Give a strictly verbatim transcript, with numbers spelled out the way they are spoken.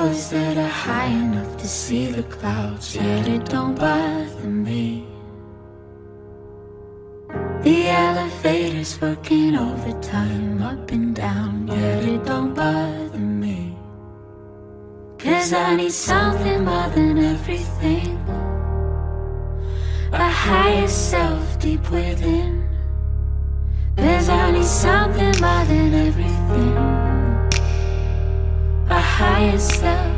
towers that are high enough to see the clouds, yet it don't bother me. The elevator's working overtime, up and down, yet it don't bother me. Cause I need something more than everything, a higher self deep within. Cause I need something more than everything, a higher self.